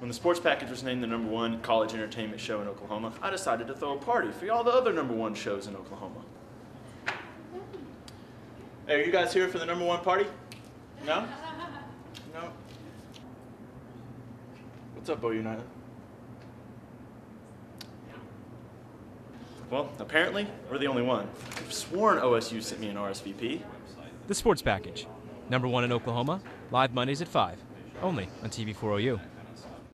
When the Sports Package was named the #1 college entertainment show in Oklahoma, I decided to throw a party for all the other #1 shows in Oklahoma. Hey, are you guys here for the #1 party? No? No? What's up, OU United? Well, apparently, we're the only one. I've sworn OSU sent me an RSVP. The Sports Package, #1 in Oklahoma, live Mondays at 5, only on TV4OU.